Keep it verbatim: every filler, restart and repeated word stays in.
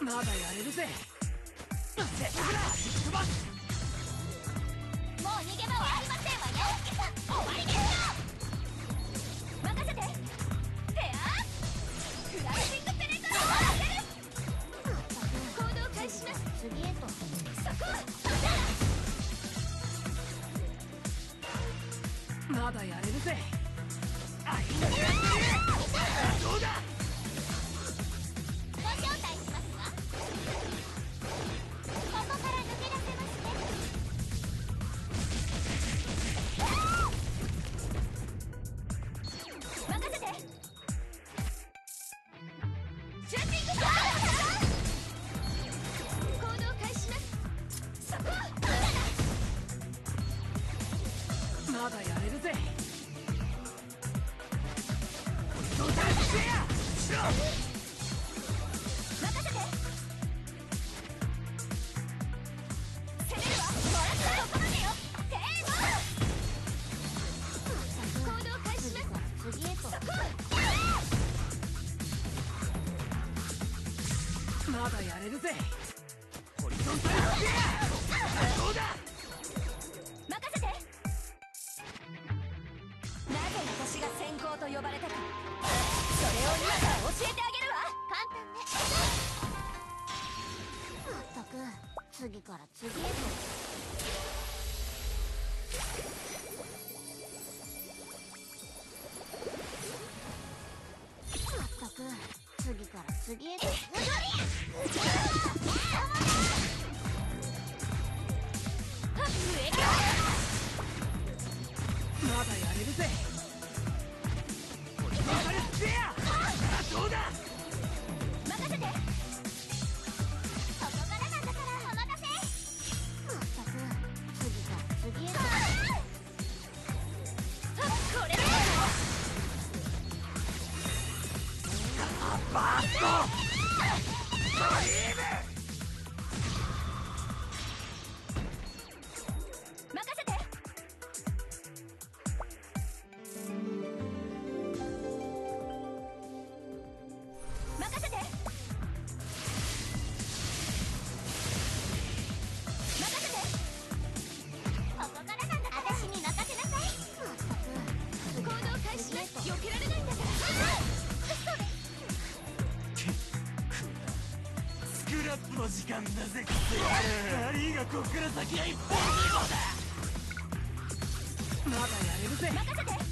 まだやれるぜ。 もう逃げ場はありませんわよ。終わりですよ。任せて。ペアフライシングペネトラー行動開始します。次へとそこまだやれるぜ。あいつどうだ。 ご招待しますわ。ここから抜け出せますね。任せて。シューティングバー行動開始します。そこまだやれるぜ。 任せて。攻めるわ。もらったそこまでよ。テーマ行動開始します。次へとそこまだやれるぜ。ホリゾンタルスピアどうだ。 任せて。なぜ私が先行と呼ばれたか、それを今から教えてあげるわ。簡単ね。まったく次から次へと。まったく次から次へと。 まだやれるぜ。ホリゾンタルスピアどうだ。 任せて。ここからなんだからお任せ。まったく次から次へと。これだ。 バーストドリーム。 任せて。任せて。任せて。ここからなんだから私に任せなさい。まったく行動開始します。避けられないんだから。それスクラップの時間だぜ。ハリーがこっから先は一本通行だ。まだやれるぜ。 任せて。